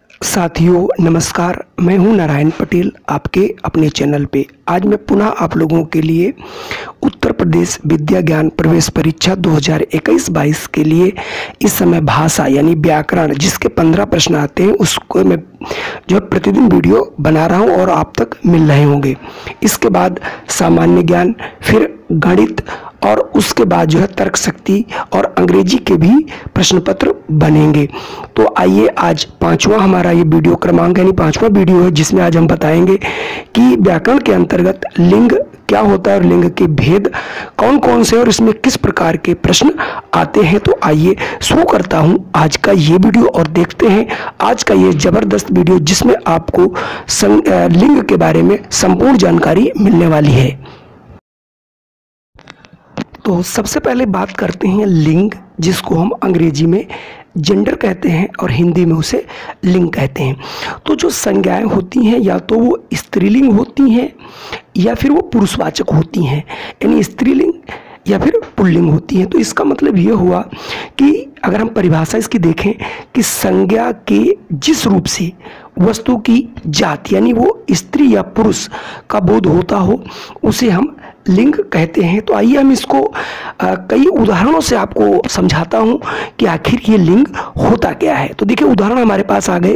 साथियों नमस्कार, मैं हूं नारायण पटेल आपके अपने चैनल पे। आज मैं पुनः आप लोगों के लिए उत्तर प्रदेश विद्या ज्ञान प्रवेश परीक्षा 2021-22 के लिए इस समय भाषा यानी व्याकरण जिसके 15 प्रश्न आते हैं उसको मैं जो है प्रतिदिन वीडियो बना रहा हूं और आप तक मिल रहे होंगे। इसके बाद सामान्य ज्ञान, फिर गणित और उसके बाद जो है तर्क शक्ति और अंग्रेजी के भी प्रश्न पत्र बनेंगे। तो आइए आज पांचवा हमारा ये वीडियो क्रमांक यानी पांचवा वीडियो है जिसमें आज हम बताएंगे कि व्याकरण के अंतर्गत लिंग क्या होता है और लिंग के भेद कौन कौन से और इसमें किस प्रकार के प्रश्न आते हैं। तो आइए शुरू करता हूं आज का ये वीडियो और देखते हैं आज का ये जबरदस्त वीडियो जिसमें आपको लिंग के बारे में संपूर्ण जानकारी मिलने वाली है। तो सबसे पहले बात करते हैं लिंग, जिसको हम अंग्रेजी में जेंडर कहते हैं और हिंदी में उसे लिंग कहते हैं। तो जो संज्ञाएं होती हैं या तो वो स्त्रीलिंग होती हैं या फिर वो पुरुषवाचक होती हैं, यानी स्त्रीलिंग या फिर पुल्लिंग होती हैं। तो इसका मतलब ये हुआ कि अगर हम परिभाषा इसकी देखें कि संज्ञा के जिस रूप से वस्तु की जाति यानी वो स्त्री या पुरुष का बोध होता हो उसे हम लिंग कहते हैं। तो आइए हम इसको कई उदाहरणों से आपको समझाता हूं कि आखिर ये लिंग होता क्या है। तो देखिए उदाहरण हमारे पास आ गए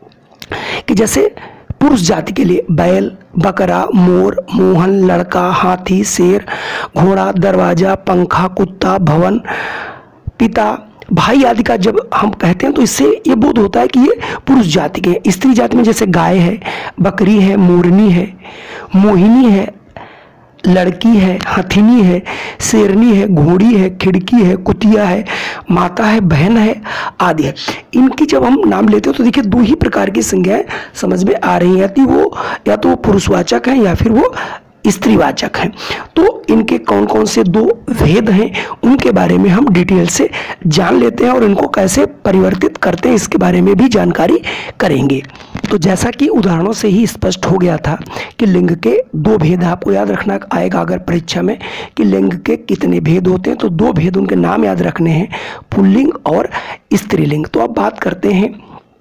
कि जैसे पुरुष जाति के लिए बैल, बकरा, मोर, मोहन, लड़का, हाथी, शेर, घोड़ा, दरवाजा, पंखा, कुत्ता, भवन, पिता, भाई आदि का जब हम कहते हैं तो इससे ये बोध होता है कि ये पुरुष जाति के हैं। स्त्री जाति में जैसे गाय है, बकरी है, मोरनी है, मोहिनी है, लड़की है, हथिनी है, शेरनी है, घोड़ी है, खिड़की है, कुतिया है, माता है, बहन है आदि है। इनकी जब हम नाम लेते हो तो देखिए दो ही प्रकार की संज्ञाएं समझ में आ रही हैं, या तो वो पुरुषवाचक हैं या फिर वो स्त्रीवाचक हैं। तो इनके कौन कौन से दो भेद हैं उनके बारे में हम डिटेल से जान लेते हैं और इनको कैसे परिवर्तित करते हैं इसके बारे में भी जानकारी करेंगे। तो जैसा कि उदाहरणों से ही स्पष्ट हो गया था कि लिंग के दो भेद आपको याद रखना आएगा अगर परीक्षा में कि लिंग के कितने भेद होते हैं। तो दो भेद उनके नाम याद रखने हैं, पुल्लिंग और स्त्रीलिंग। तो अब बात करते हैं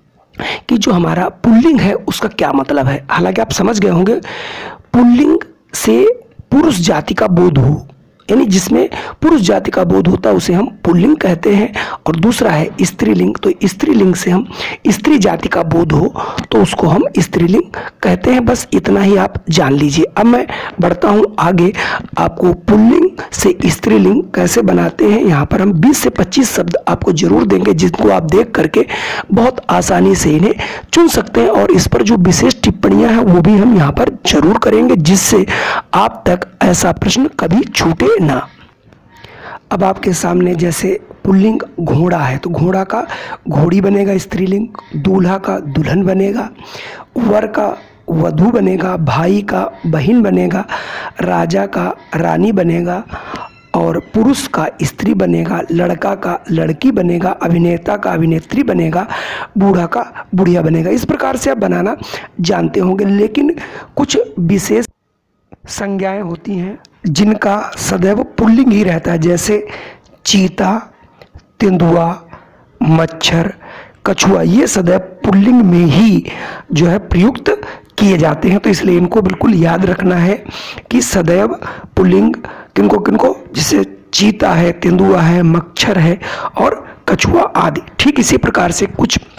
कि जो हमारा पुल्लिंग है उसका क्या मतलब है। हालांकि आप समझ गए होंगे पुल्लिंग से पुरुष जाति का बोध हो, यानी जिसमें पुरुष जाति का बोध होता है उसे हम पुल्लिंग कहते हैं। और दूसरा है स्त्रीलिंग, तो स्त्रीलिंग से हम स्त्री जाति का बोध हो तो उसको हम स्त्रीलिंग कहते हैं। बस इतना ही आप जान लीजिए। अब मैं बढ़ता हूं आगे, आपको पुल्लिंग से स्त्रीलिंग कैसे बनाते हैं यहाँ पर हम 20 से 25 शब्द आपको जरूर देंगे जिनको आप देख करके बहुत आसानी से इन्हें चुन सकते हैं और इस पर जो विशेष टिप्पणियां हैं वो भी हम यहाँ पर जरूर करेंगे जिससे आप तक ऐसा प्रश्न कभी छूटे ना। अब आपके सामने जैसे पुल्लिंग घोड़ा है तो घोड़ा का घोड़ी बनेगा स्त्रीलिंग, दूल्हा का दुल्हन बनेगा, वर का वधू बनेगा, भाई का बहन बनेगा, राजा का रानी बनेगा और पुरुष का स्त्री बनेगा, लड़का का लड़की बनेगा, अभिनेता का अभिनेत्री बनेगा, बूढ़ा का बुढ़िया बनेगा। इस प्रकार से आप बनाना जानते होंगे, लेकिन कुछ विशेष संज्ञाएं होती हैं जिनका सदैव पुल्लिंग ही रहता है, जैसे चीता, तेंदुआ, मच्छर, कछुआ, ये सदैव पुल्लिंग में ही जो है प्रयुक्त किए जाते हैं। तो इसलिए इनको बिल्कुल याद रखना है कि सदैव पुल्लिंग किनको किनको, जैसे चीता है, तेंदुआ है, मच्छर है और कछुआ आदि। ठीक इसी प्रकार से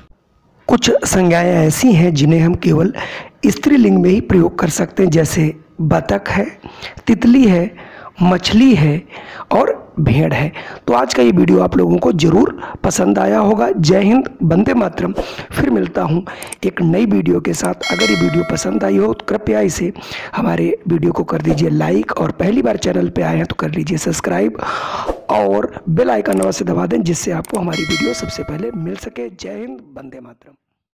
कुछ संज्ञाएं ऐसी हैं जिन्हें हम केवल स्त्रीलिंग में ही प्रयोग कर सकते हैं, जैसे बतख है, तितली है, मछली है और भेड़ है। तो आज का ये वीडियो आप लोगों को जरूर पसंद आया होगा। जय हिंद, वंदे मातरम। फिर मिलता हूँ एक नई वीडियो के साथ। अगर ये वीडियो पसंद आई हो तो कृपया इसे हमारे वीडियो को कर दीजिए लाइक और पहली बार चैनल पे आए हैं तो कर लीजिए सब्सक्राइब और बेल आइकन अवश्य दबा दें जिससे आपको हमारी वीडियो सबसे पहले मिल सके। जय हिंद, वंदे मातरम।